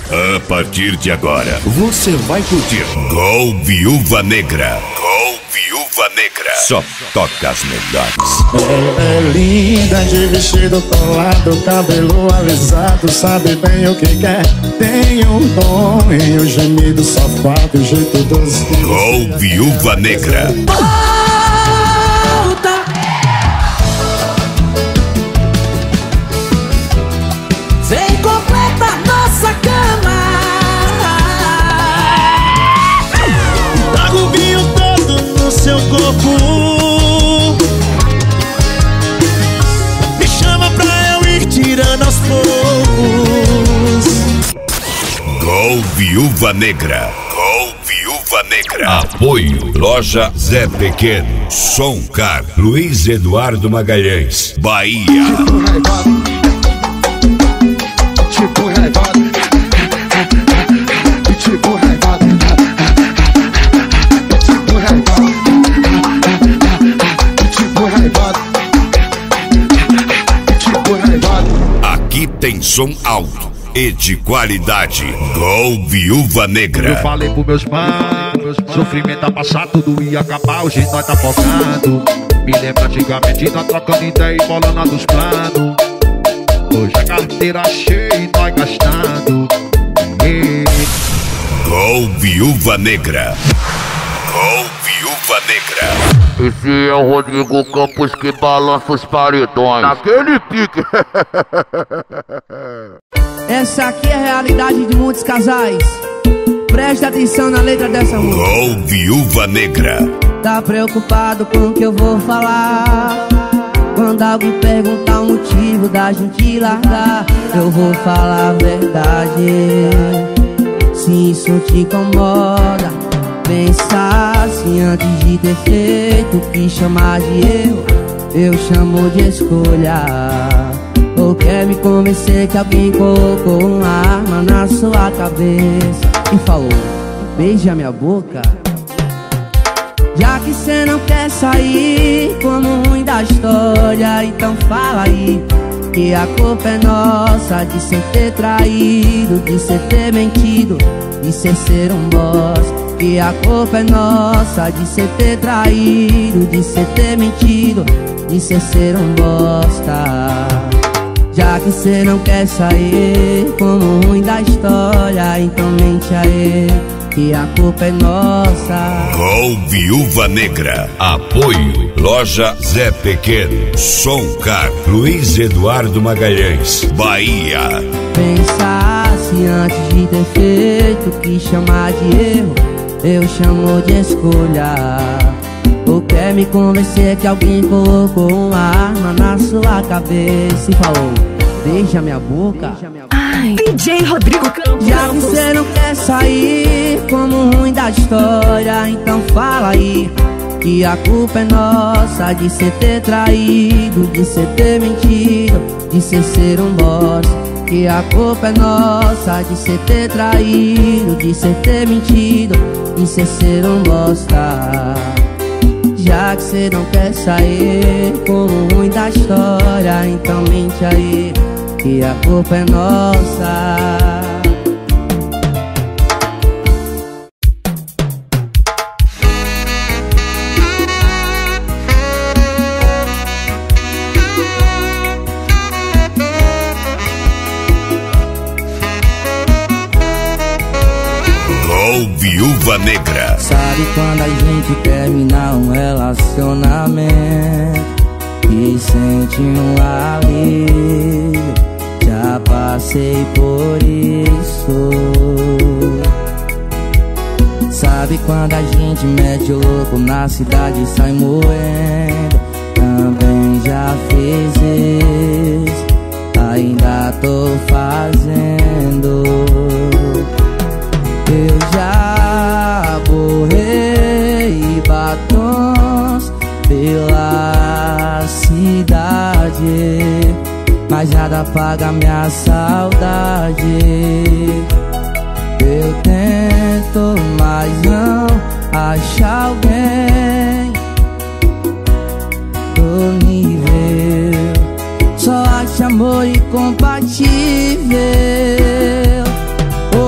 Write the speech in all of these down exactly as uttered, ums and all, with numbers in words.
A partir de agora, você vai curtir Gol Viúva Negra. Gol Viúva Negra. Só toca as melhores. Ela é linda de vestido colado, cabelo alisado, sabe bem o que quer. Tem um dom e um gemido safado, o jeito doce. Gol Viúva Negra. Vem completa nossa cama. Trago o vinho todo no seu corpo. Me chama pra eu ir tirando aos poucos. Gol Viúva Negra. Gol Viúva Negra. Apoio Loja Zé Pequeno, Som Car, Luiz Eduardo Magalhães, Bahia. Tipo revolta, tipo revolta, tipo revolta, tipo revolta, tipo revolta. Aqui tem som alto e de qualidade. Gol Viúva Negra. Eu falei pros meus manos, sofrimento a passar, tudo ia acabar, hoje nós tá focando. Me lembra antigamente, nós trocando ideia e bolando dos planos. Hoje a carteira cheia e nós gastando. E... Gol Viúva Negra. Gol Viúva Negra. Esse é o Rodrigo Campos que balança os paredões. Naquele pique. Essa aqui é a realidade de muitos casais. Preste atenção na letra dessa música. Gol Viúva Negra. Tá preocupado com o que eu vou falar? Quando alguém perguntar o motivo da gente largar, eu vou falar a verdade. Se isso te incomoda, pensa assim antes de ter feito o que chamar de erro, eu chamo de escolha. Ou quer me convencer que alguém colocou uma arma na sua cabeça e falou, beija minha boca? Já que cê não quer sair como ruim da história, então fala aí que a culpa é nossa de cê ter traído, de cê ter mentido, de cê ser um boss. Que a culpa é nossa de cê ter traído, de cê ter mentido, de cê ser um bosta. Já que cê não quer sair como ruim da história, então mente aí que a culpa é nossa. Gol Viúva Negra. Apoio Loja Zé Pequeno, Som Car, Luiz Eduardo Magalhães, Bahia. Pensasse antes de ter feito o que chamar de erro, eu chamo de escolha. Ou quer me convencer que alguém colocou uma arma na sua cabeça e falou, beija minha boca? Ai, D J Rodrigo Campos. Já que cê não quer sair como ruim da história, então fala aí que a culpa é nossa de cê ter traído, de cê ter mentido, de cê ser um boss. Que a culpa é nossa de cê ter traído, de cê ter mentido, de cê ser um bosta. Já que cê não quer sair como ruim da história, então mente aí que a culpa é nossa. Gol Viúva Negra. Sabe quando a gente termina um relacionamento e sente um alívio? Já passei por isso. Sabe quando a gente mete o louco na cidade e sai moendo? Também já fiz isso, ainda tô fazendo. Eu já borrei batons pela cidade, mas nada apaga minha saudade. Eu tento, mas não acho alguém do nível. Só acho amor incompatível.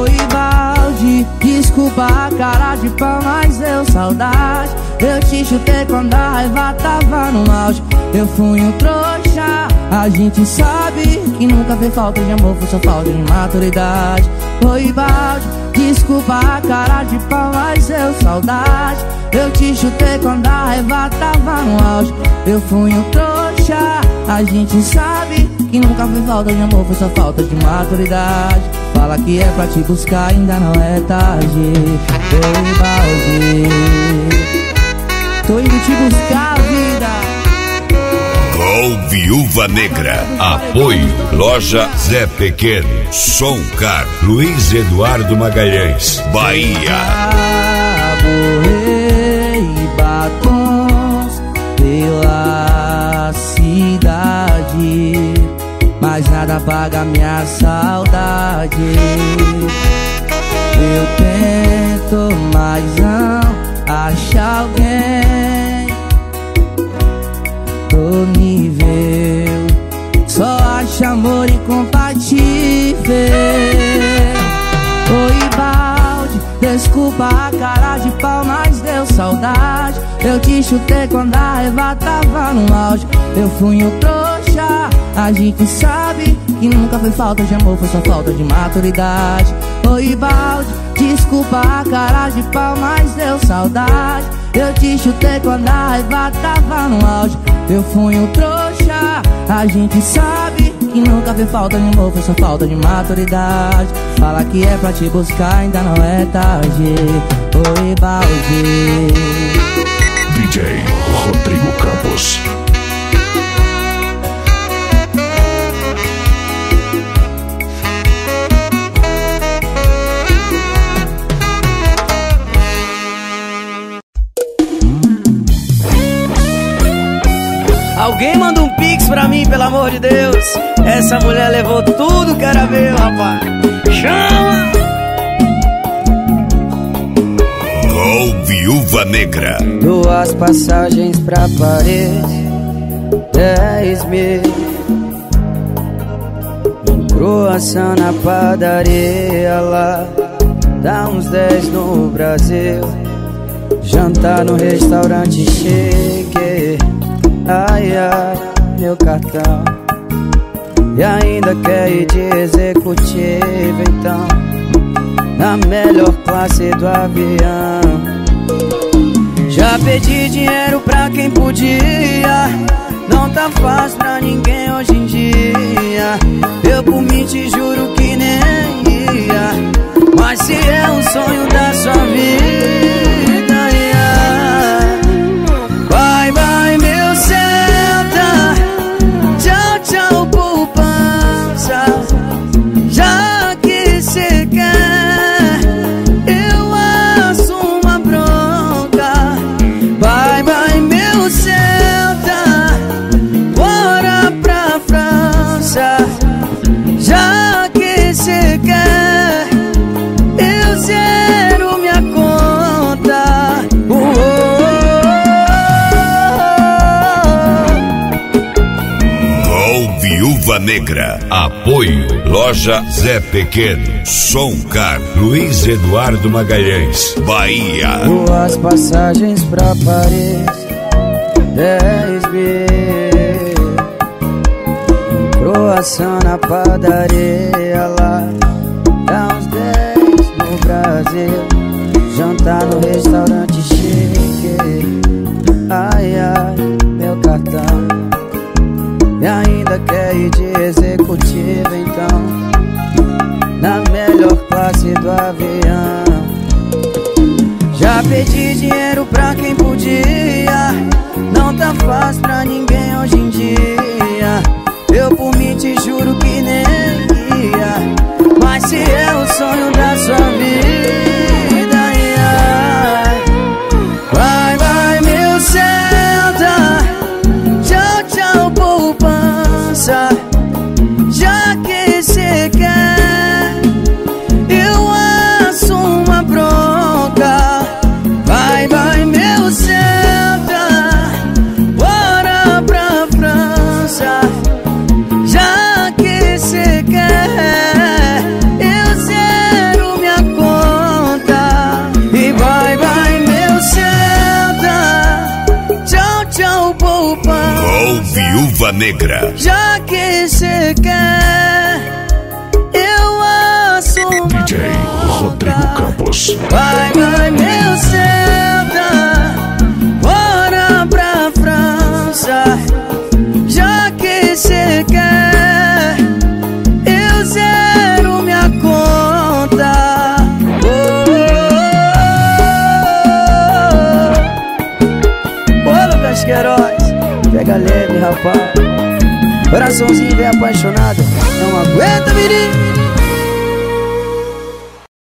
de pau, mas deu saudade. Eu te chutei quando a raiva tava no auge. Eu fui um trouxa, a gente sabe que nunca fez falta de amor, foi só falta de maturidade. Oi, balde, desculpa a cara de pau, mas deu saudade. Eu te chutei quando a raiva tava no auge. Eu fui um trouxa, a gente sabe que nunca fez falta de amor, foi só falta de maturidade. Fala que é pra te buscar, ainda não é tarde. Oi, balde, tô indo te buscar, vida. Gol Viúva Negra. Apoio Loja Zé Pequeno, Som Car, Luiz Eduardo Magalhães, Bahia. Borrei batons pela cidade, mas nada paga minha saudade. Eu tento, mas não acho alguém do nível, só acho amor incompatível. Oi, balde, desculpa a cara de pau, mas deu saudade. Eu te chutei quando a raiva tava no auge. Eu fui um trouxa, a gente sabe que nunca foi falta de amor, foi só falta de maturidade. Oi, balde, desculpa a cara de pau, mas deu saudade. Eu te chutei quando a raiva tava no auge. Eu fui um trouxa, a gente sabe que nunca fez falta de amor, foi só falta de maturidade. Fala que é pra te buscar, ainda não é tarde. Oi, balde. D J Rodrigo Campos. Alguém manda um pix pra mim, pelo amor de Deus. Essa mulher levou tudo que era meu, rapaz. Chama! Gol Viúva Negra. Duas passagens pra Paris, dez mil. Um croissant na padaria lá, dá uns dez no Brasil. Jantar no restaurante chique, ai, ai, meu cartão. E ainda quer ir de executivo, então, na melhor classe do avião. Já pedi dinheiro pra quem podia, não tá fácil pra ninguém hoje em dia. Eu por mim te juro que nem ia, mas se é um sonho da sua vida, ia. Vai, vai, meu Celta, tchau, tchau, poupança. Já que cê quer, eu assumo a bronca. Vai, vai, meu Celta, bora pra França. Já que cê quer, eu zero minha conta. Gol Viúva Negra. Apoio Loja Zé Pequeno, Som Car, Luiz Eduardo Magalhães, Bahia. Duas passagens pra Paris, dez mil. Um croissant na padaria lá, dá uns dez no Brasil. Jantar no restaurante chique, ai, ai, meu cartão. E ainda quer ir de executivo, então, na melhor classe do avião. Já pedi dinheiro pra quem podia, não tá fácil pra ninguém hoje em dia. Eu por mim te juro que nem ia, mas se é o sonho da sua vida, ia. Vai, vai, meu Celta, tchau, tchau, poupança. Já que cê quer, eu assumo a bronca. Vai, vai, meu Celta, bora pra França. Já que cê quer, eu zero Viúva Negra. Já que cê quer, eu assumo. D J Rodrigo Campos. Vai, vai, meu Celta, bora pra França. Já que cê quer, eu zero minha conta. Oh, oh, oh. Ô, Lucas Queiroz, pega leve, rapaz. Coraçãozinho bem apaixonado, não aguenta, menino.